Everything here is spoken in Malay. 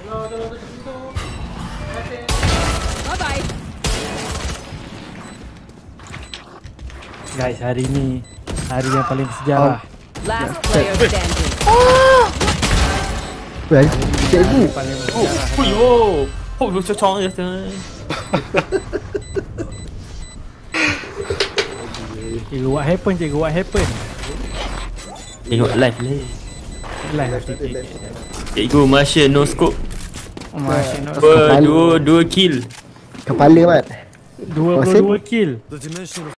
Bye bye. Guys, hari ni hari yang paling bersejarah. Last player standing. Weh, cikgu. Paling bersejarah. Hộp vô cho chong vậy. Cikgu, what happened cikgu? What happened? Tengok live ni. Live sikit. Cikgu Masya no scope. Masya nak Dua kill. Kepala mat. 22 kill.